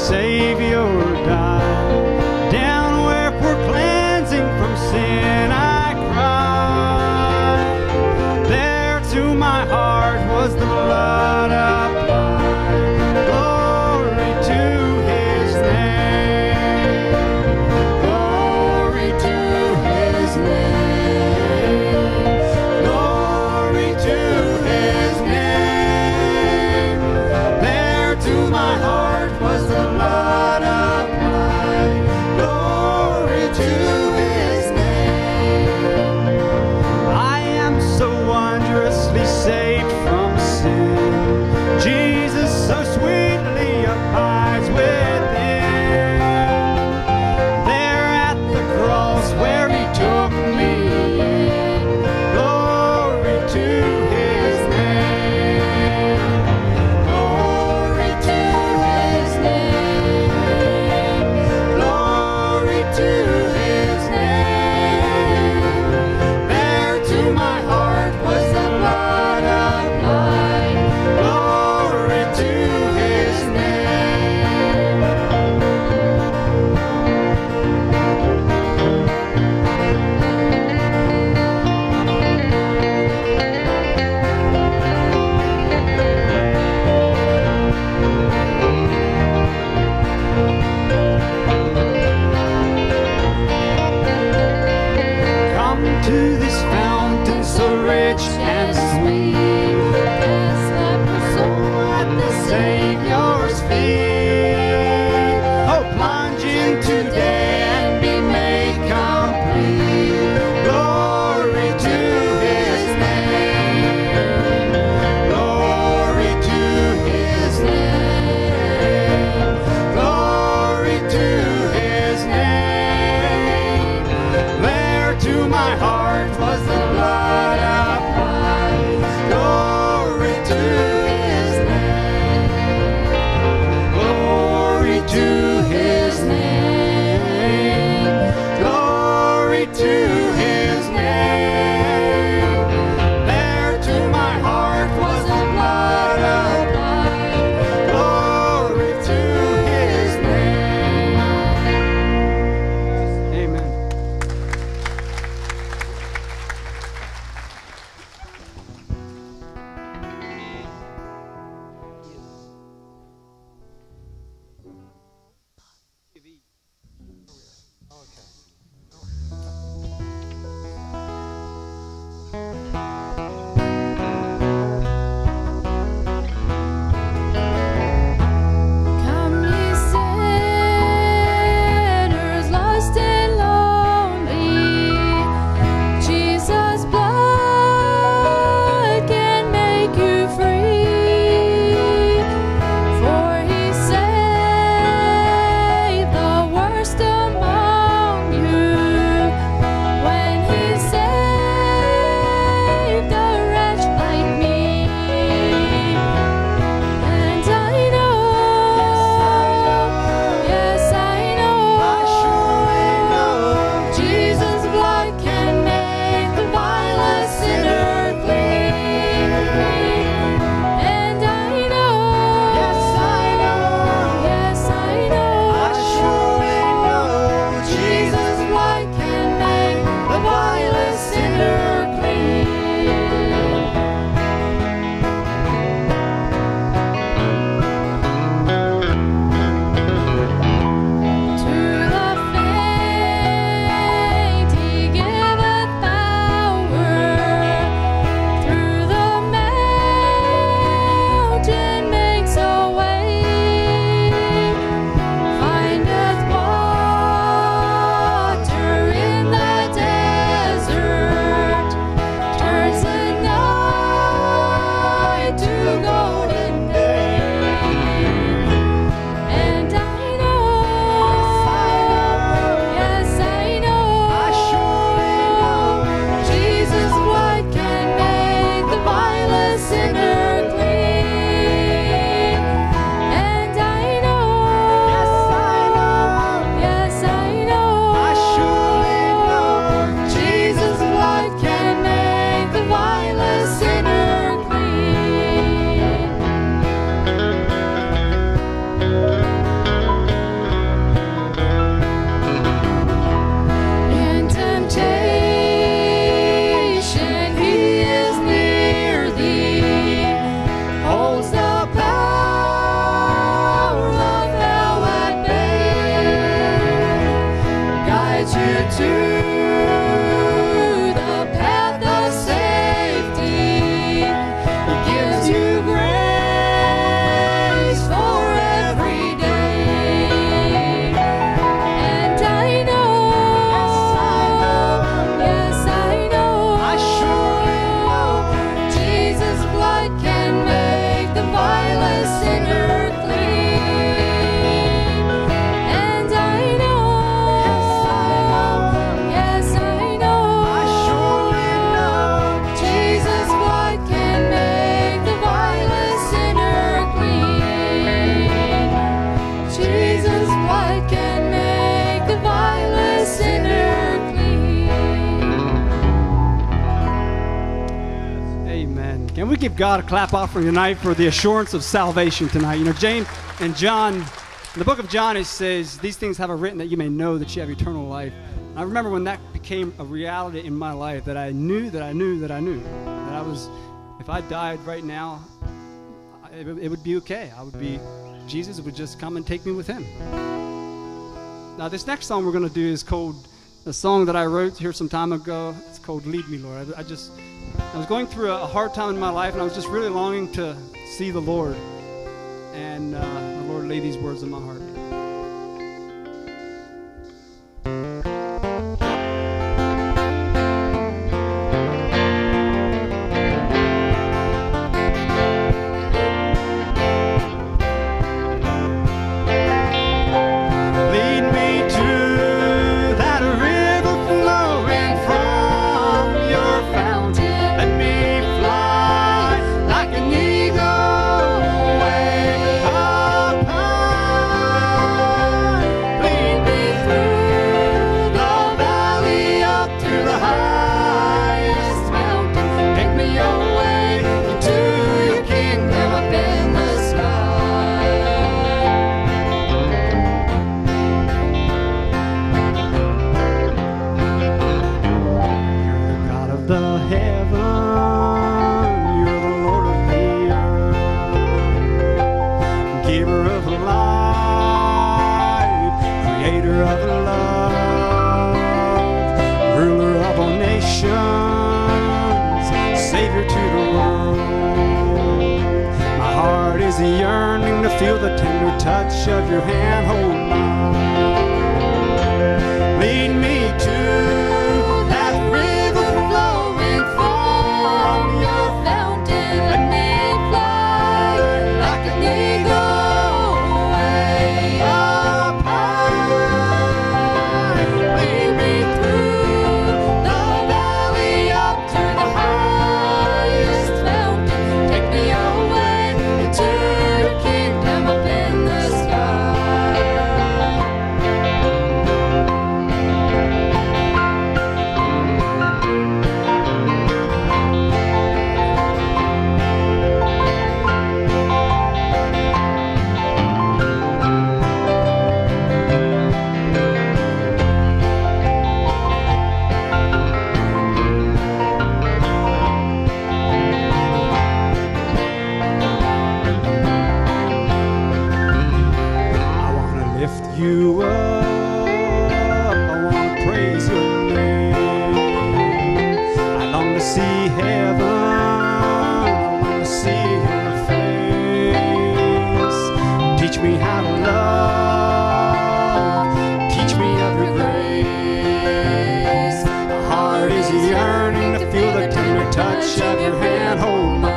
Savior died. Down where for cleansing from sin I cried. There to my heart was the blood applied. Glory to His name. Glory to His name. Glory to His name. There to my heart was the blood applied. Glory to His name. I am so wondrously saved from sin. Jesus so sweetly abides within. There at the cross where He took me in. Glory to His name. Glory to His name. Glory to His name. There to my heart was the blood applied. Glory to His name. Come to this fountain so rich and sweet. Cast thy poor soul at the Savior's feet. Oh, plunge in today and be made complete. Glory to His name. Glory to His name. Glory to His name. There to my heart Give God a clap offering tonight for the assurance of salvation tonight. You know, James and John, in the book of John, it says, these things have I written that you may know that you have eternal life. And I remember when that became a reality in my life, that I knew that I was, if I died right now, it would be okay. Jesus would just come and take me with him. Now, this next song we're going to do is called, a song that I wrote here some time ago. It's called Lead Me, Lord. I was going through a hard time in my life, and I was just really longing to see the Lord. And the Lord laid these words in my heart. Feel the tender touch of your hand, hold mine. Lead me to that river flowing from your fountain. Let me fly like an eagle way up high. Lead me through the valley up to the highest mountain. Take me away into your kingdom up in the sky. I want to lift you up. I want to praise your name. I long to see heaven. I long to see your face. Teach me how to love. Teach me of your grace. My heart is yearning to feel the tender touch of your hand. Hold mine.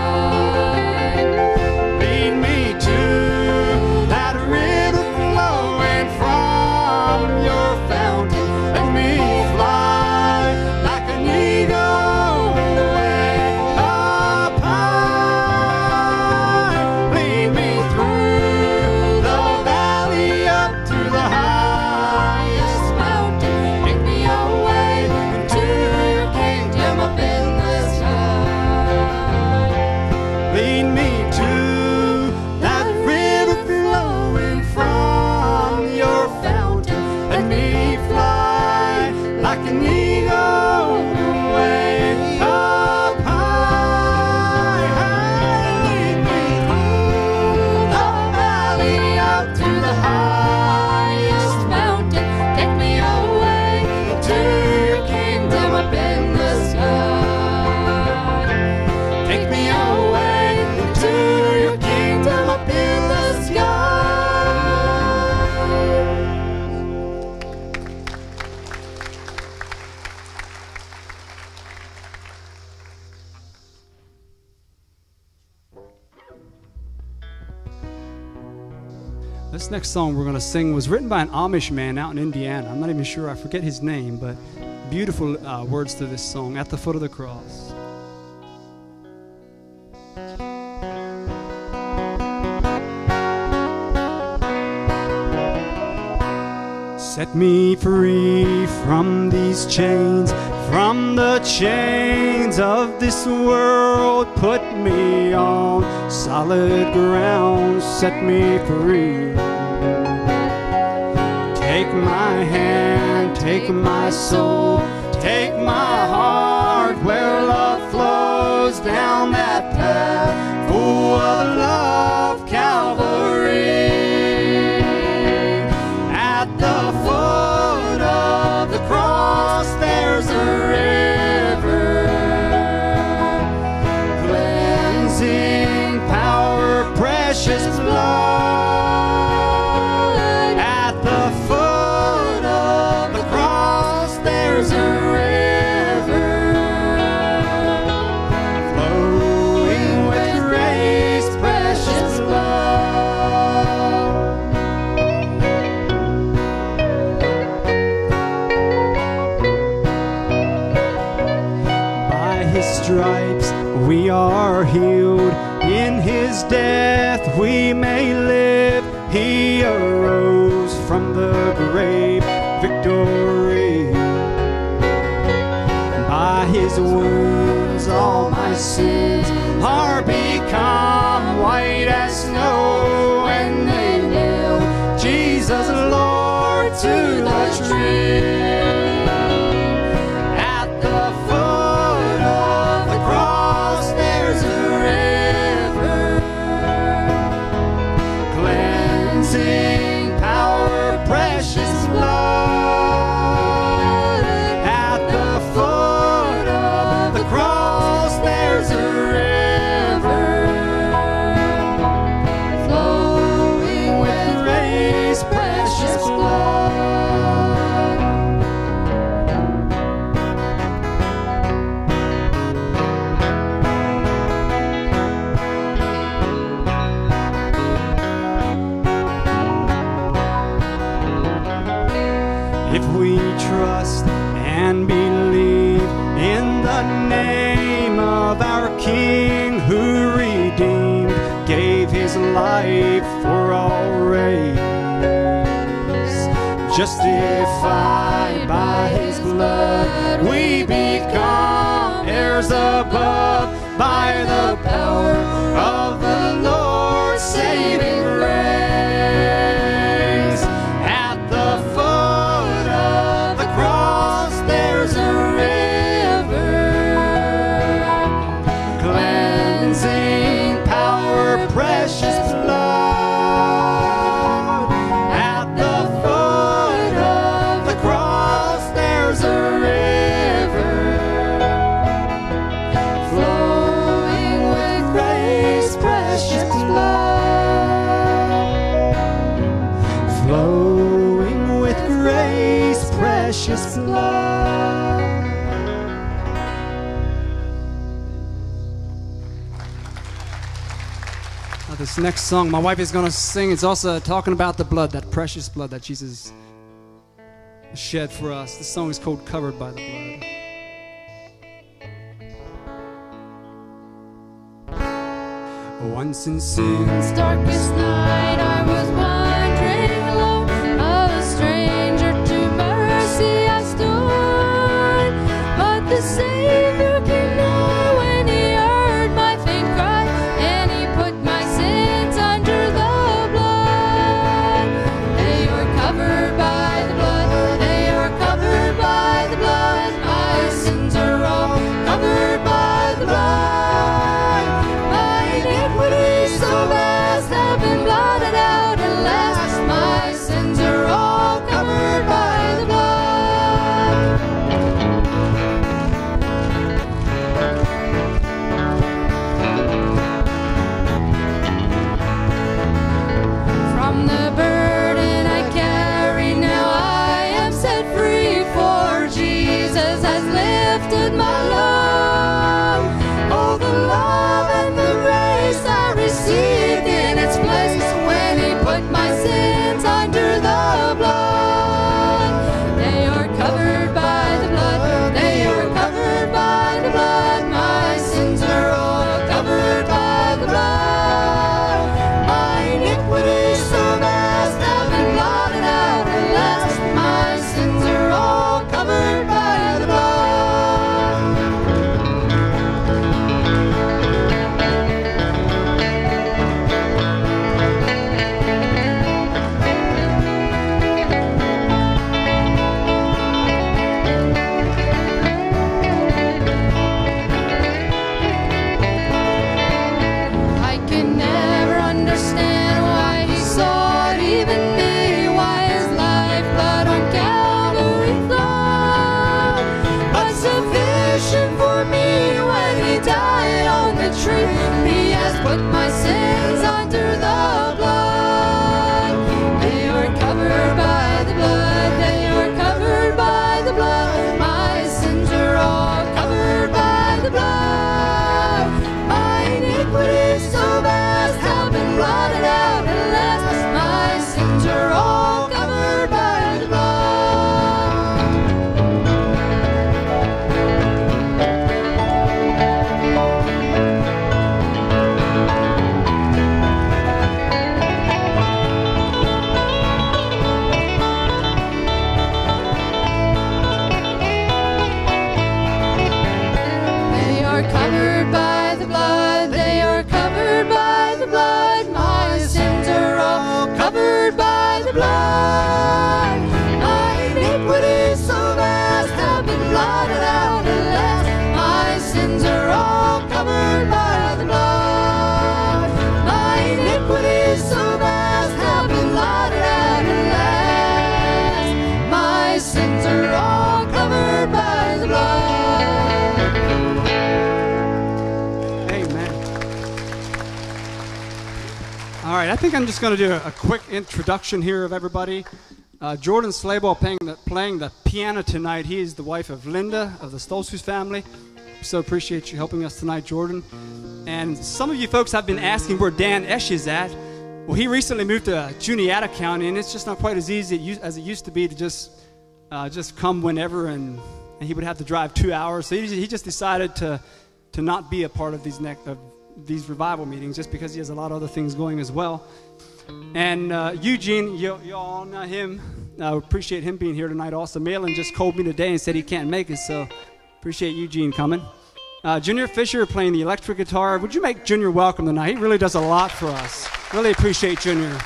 Lead me to that river flowing from your fountain. Let me fly like an eagle way up high. Lead me through the valley up to the highest mountain. Take me away into your kingdom up in the sky. This next song we're going to sing was written by an Amish man out in Indiana. I'm not even sure, I forget his name, but beautiful words to this song, At the Foot of the Cross. Set me free from these chains, from the chains of this world. Put me on solid ground, set me free. Take my hand, take my soul, take my heart where love flows down that path full of love, Calvary. At the foot of the cross there's a river, cleansing power, precious blood. Stripes we are healed, in his death we may live. He arose from the grave, victory. By his wounds all my sins are become white as snow, and they nailed Jesus Lord to the tree. If we trust and believe in the name of our King, who redeemed, gave his life for all race, justified by his blood, we become heirs above by the power of the Lord saving grace. Precious blood. Now this next song my wife is going to sing, it's also talking about the blood, that precious blood that Jesus shed for us. This song is called Covered by the Blood. Once in sin's darkest night I was wandering alone, a stranger to mercy I stood, but the Savior came nigh when he heard my faint cry, and he put my sins under the blood. They are covered by the blood, they are covered by the blood, my sins are all covered by the blood. My iniquities so vast have been blotted out, and blotted out at last. My sins are all covered by the blood. My iniquities so vast have been blotted out at last. My sins are all covered by the blood. Amen. All right, I think I'm just going to do a quick introduction here of everybody. Jordan Slayball playing the piano tonight. He is the wife of Linda of the Stolzfus family. So appreciate you helping us tonight, Jordan. And some of you folks have been asking where Dan Esch is at. Well, he recently moved to Juniata County, and it's just not quite as easy as it used to be to just come whenever, and he would have to drive 2 hours. So he just decided to not be a part of these revival meetings, just because he has a lot of other things going as well. And Eugene, you all know him. I appreciate him being here tonight also. Malin just called me today and said he can't make it, so appreciate Eugene coming. Junior Fisher playing the electric guitar. Would you make Junior welcome tonight? He really does a lot for us. Really appreciate Junior.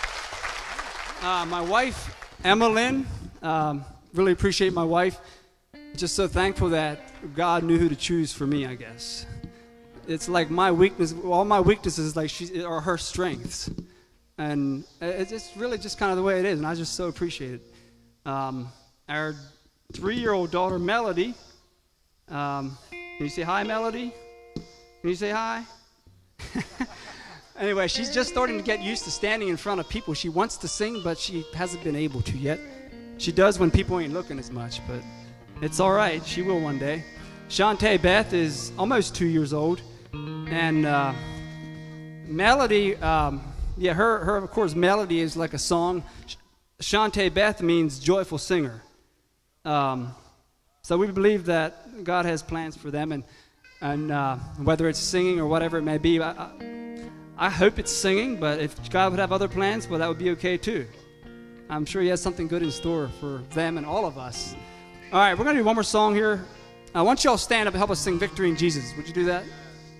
My wife, Emma Lynn. Really appreciate my wife. Just so thankful that God knew who to choose for me, I guess. It's like my weakness, all my weaknesses are her strengths. And it's really just kind of the way it is, and I just so appreciate it. Our 3-year-old daughter, Melody. Can you say hi, Melody? Can you say hi? Anyway, she's just starting to get used to standing in front of people. She wants to sing, but she hasn't been able to yet. She does when people ain't looking as much, but it's all right. She will one day. Shantae Beth is almost 2 years old, and Melody, her of course, Melody is like a song. Shantae Beth means joyful singer. So we believe that God has plans for them, and whether it's singing or whatever it may be, I hope it's singing, but if God would have other plans, well, that would be okay too. I'm sure he has something good in store for them and all of us. All right, we're going to do one more song here. I want you all to stand up and help us sing Victory in Jesus. Would you do that?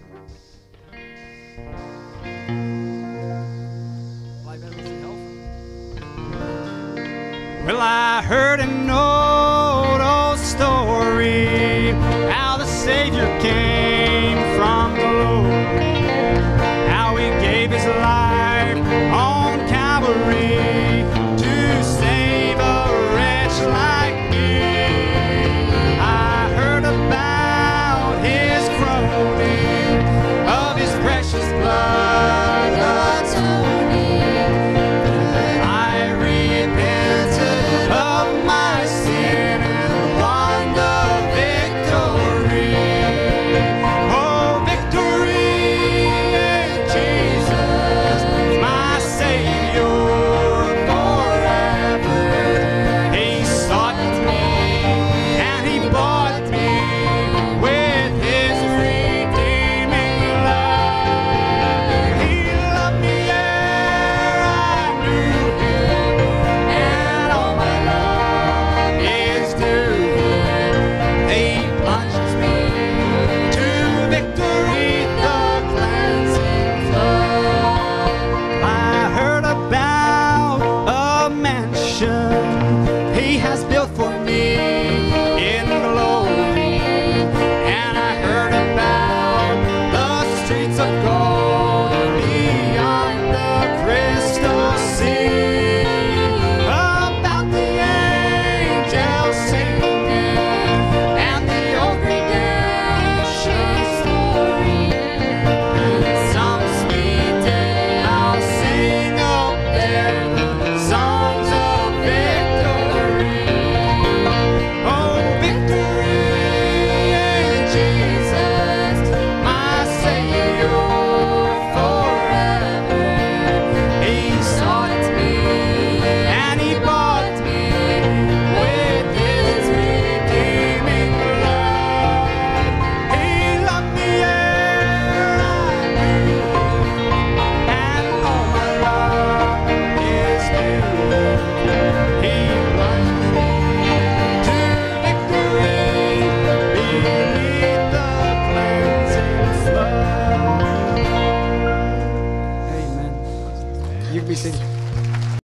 Well, I heard an old story how the Savior came